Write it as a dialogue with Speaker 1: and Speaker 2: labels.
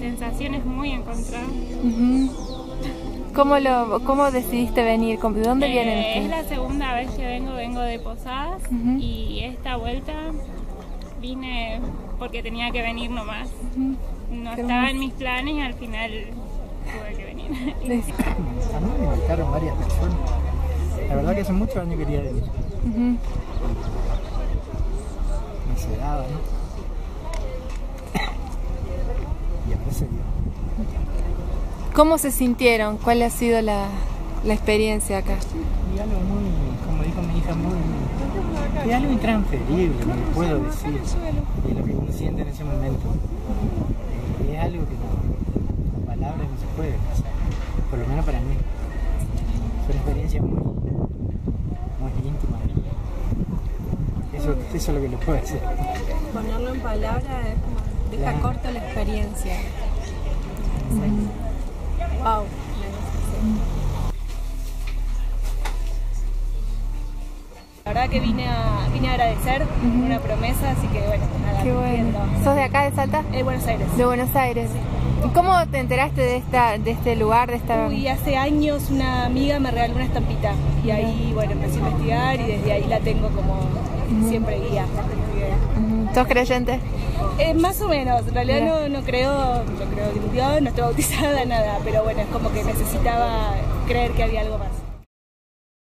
Speaker 1: sensaciones muy encontradas.
Speaker 2: ¿Cómo decidiste venir? ¿De dónde vienen ustedes?
Speaker 1: Es la segunda vez que vengo de Posadas y esta vuelta vine porque tenía que venir nomás. No estaba en mis planes y al final tuve que venir.
Speaker 3: A mí me invitaron varias personas. La verdad que hace muchos años quería venir. Me se daba, ¿no? Y a veces dio.
Speaker 2: ¿Cómo se sintieron? ¿Cuál ha sido la experiencia acá?
Speaker 3: Y algo muy, como dijo mi hija, es algo intransferible, no lo puedo decir. Y lo que uno siente en ese momento. Es algo que con palabras no se puede pasar. Por lo menos para mí. Es una experiencia muy íntima. Eso es lo que le puedo decir.
Speaker 4: Ponerlo en palabras es como, deja corta la experiencia. Wow. La verdad que vine a agradecer una promesa, así que bueno, nada.
Speaker 2: Qué bueno. ¿Sos de acá, de Salta?
Speaker 4: De Buenos Aires.
Speaker 2: De Buenos Aires.
Speaker 4: Sí.
Speaker 2: ¿Y cómo te enteraste de este lugar, de esta...?
Speaker 4: Uy, hace años una amiga me regaló una estampita y ahí, bueno, empecé a investigar y desde ahí la tengo como siempre guía.
Speaker 2: ¿Sos creyente?
Speaker 4: Más o menos, en realidad no creo en Dios, no estoy bautizada, nada, pero bueno, es como que necesitaba creer que había algo más.